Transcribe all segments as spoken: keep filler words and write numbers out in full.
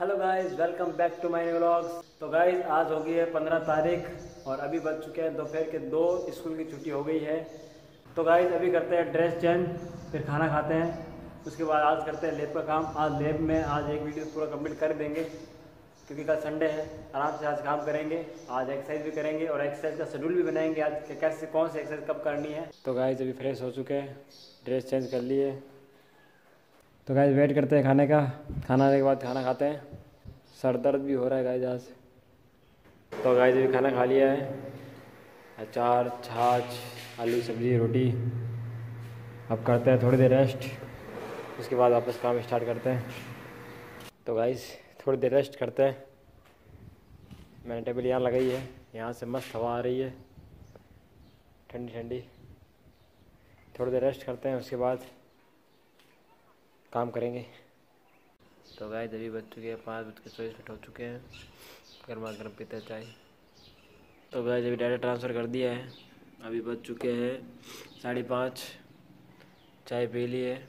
Hello guys, welcome back to my vlogs. तो guys आज हो गई है पंद्रह तारीख और अभी बज चुके हैं दोपहर के दो। स्कूल की छुट्टी हो गई है। तो गाइस अभी करते हैं ड्रेस चेंज, फिर खाना खाते हैं। उसके बाद आज करते हैं लैब का काम। आज लैब में आज एक वीडियो पूरा कंप्लीट कर देंगे क्योंकि कल संडे है। आराम से आज काम करेंगे। आज एक्सरसाइज भी करेंगे और एक्सरसाइज का शेड्यूल भी बनाएंगे आज कैसे कौन सी एक्सरसाइज कब करनी है। तो गाइस अभी फ्रेश हो चुके हैं, ड्रेस चेंज कर लिए। तो गाइस वेट करते हैं खाने का। खाना आने के बाद खाना खाते हैं। सर दर्द भी हो रहा है गाइस आज। तो गाइस अभी खाना खा लिया है, अचार, छाछ, आलू सब्जी, रोटी। अब करते हैं थोड़ी देर रेस्ट, उसके बाद वापस काम स्टार्ट करते हैं। तो गाइस थोड़ी देर रेस्ट करते हैं। मैंने टेबल यहाँ लगाई है, यहाँ से मस्त हवा आ रही है ठंडी ठंडी। थोड़ी देर रेस्ट करते हैं, उसके बाद काम करेंगे। तो गाइस अभी बज चुके हैं पाँच बज के चौबीस मिनट हो चुके हैं। गर्मा गर्म पीते हैं चाय। तो गाइस अभी डाटा ट्रांसफ़र कर दिया है। अभी बज चुके हैं साढ़े पाँच। चाय पी ली है,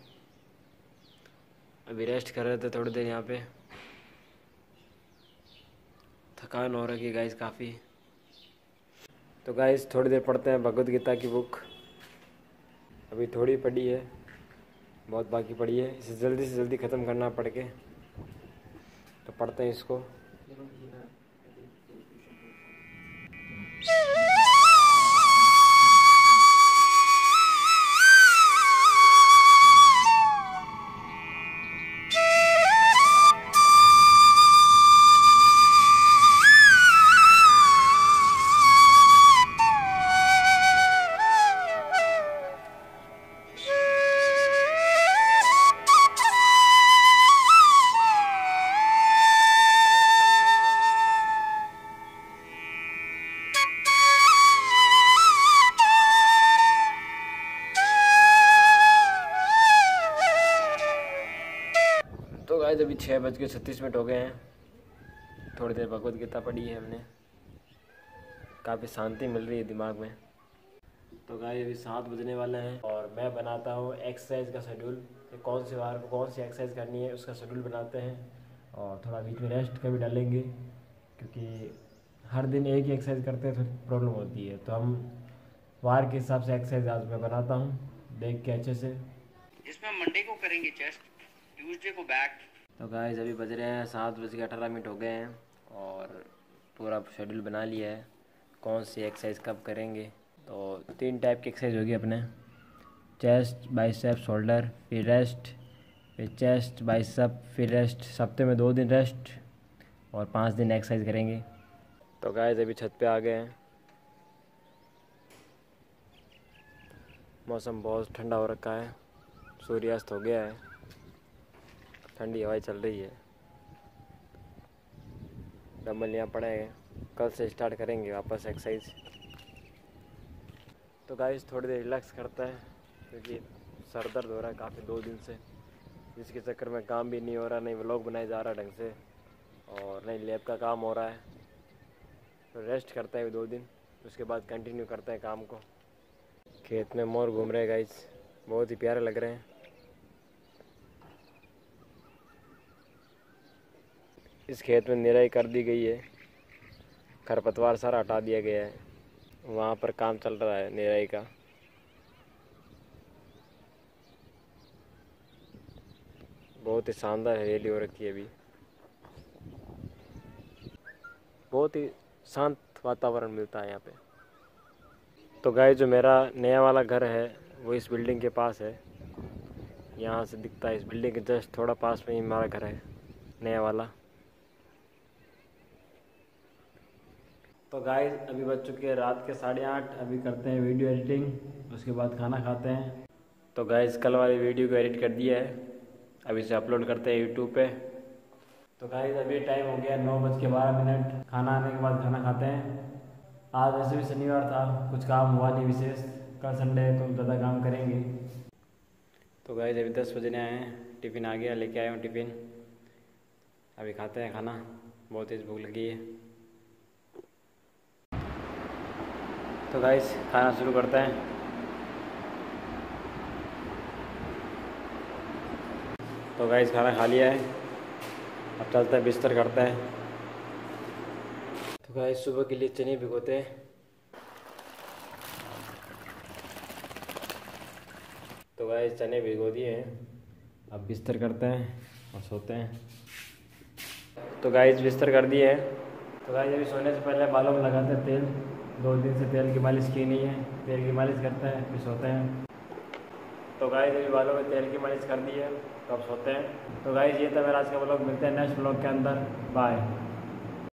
अभी रेस्ट कर रहे थे थोड़ी देर यहाँ पे। थकान हो रही है गाइस काफ़ी। तो गाइस थोड़ी देर पढ़ते हैं भगवद गीता की बुक। अभी थोड़ी पढ़ी है, बहुत बाकी पड़ी है। इसे जल्दी से जल्दी ख़त्म करना पड़ के, तो पढ़ते हैं इसको। तो गाइस अभी छः बज के छत्तीस मिनट हो गए हैं। थोड़ी देर भगवद गीता पढ़ी है हमने, काफ़ी शांति मिल रही है दिमाग में। तो गाइस अभी सात बजने वाले हैं और मैं बनाता हूँ एक्सरसाइज का शेड्यूल कि कौन सी बार को कौन सी एक्सरसाइज करनी है, उसका शेड्यूल बनाते हैं। और थोड़ा बीच में रेस्ट का भी डालेंगे क्योंकि हर दिन एक ही एक्सरसाइज करते हैं तो प्रॉब्लम होती है। तो हम वार के हिसाब से एक्सरसाइज आज मैं बनाता हूँ, देख के अच्छे से। इसमें हम मंडे को करेंगे चेस्ट, ट्यूसडे को बैक। तो गाइस अभी बज रहे हैं सात बज के अठारह मिनट हो गए हैं और पूरा शेड्यूल बना लिया है कौन सी एक्सरसाइज कब करेंगे। तो तीन टाइप की एक्सरसाइज होगी अपने, चेस्ट, बाइसेप, शोल्डर, फिर रेस्ट, फिर चेस्ट, बाइसेप, फिर रेस्ट। हफ्ते में दो दिन रेस्ट और पाँच दिन एक्सरसाइज करेंगे। तो गाइस अभी छत पे आ गए हैं। मौसम बहुत ठंडा हो रखा है, सूर्यास्त हो गया है, ठंडी हवाएं चल रही है। डंबल यहाँ पड़े हैं, कल से स्टार्ट करेंगे वापस एक्सरसाइज। तो गाइस थोड़ी देर रिलैक्स करता है क्योंकि सर दर्द हो रहा है काफ़ी दो दिन से, जिसके चक्कर में काम भी नहीं हो रहा, नहीं व्लॉग बनाए जा रहा ढंग से और नहीं लैब का काम हो रहा है। तो रेस्ट करता है दो दिन, उसके बाद कंटिन्यू करते हैं काम को। खेत में मोर घूम रहे हैं गाइस, बहुत ही प्यारे लग रहे हैं। इस खेत में निराई कर दी गई है, खरपतवार सारा हटा दिया गया है। वहाँ पर काम चल रहा है निराई का। बहुत ही शानदार हरियाली हो रखी है अभी, बहुत ही शांत वातावरण मिलता है यहाँ पे। तो गाइस जो मेरा नया वाला घर है वो इस बिल्डिंग के पास है, यहाँ से दिखता है। इस बिल्डिंग के जस्ट थोड़ा पास में ही हमारा घर है नया वाला। तो गाइस अभी बज चुके हैं रात के साढ़े आठ। अभी करते हैं वीडियो एडिटिंग, उसके बाद खाना खाते हैं। तो गाइस कल वाली वीडियो को एडिट कर दिया है, अभी इसे अपलोड करते हैं यूट्यूब पे। तो गाइस अभी टाइम हो गया नौ बज के बारह मिनट। खाना आने के बाद खाना खाते हैं। आज वैसे भी शनिवार था, कुछ काम हुआ नहीं विशेष। कल संडे है तो ज़्यादा काम करेंगे। तो गाइस अभी दस बजने आए हैं, टिफ़िन आ गया, लेके आया हूँ टिफ़िन। अभी खाते हैं खाना, बहुत तेज़ भूख लगी है। तो गाइस खाना शुरू करते हैं। तो गाइस खाना खा लिया है, अब चलते हैं बिस्तर करते हैं। तो गाइस सुबह के लिए चने भिगोते हैं। तो गाइस चने भिगो दिए हैं, अब बिस्तर करते हैं और सोते हैं। तो गाइस बिस्तर कर दिए हैं। तो गाइस अभी सोने से पहले बालों में लगाते हैं तेल। दो दिन से तेल की मालिश की नहीं है, तेल की मालिश करते हैं फिर सोते हैं। तो गाइस अभी बालों में तेल की मालिश कर दी है, तो अब सोते हैं। तो गाइस ये था मेरा आज का व्लॉग। मिलते हैं नेक्स्ट व्लॉग के अंदर। बाय।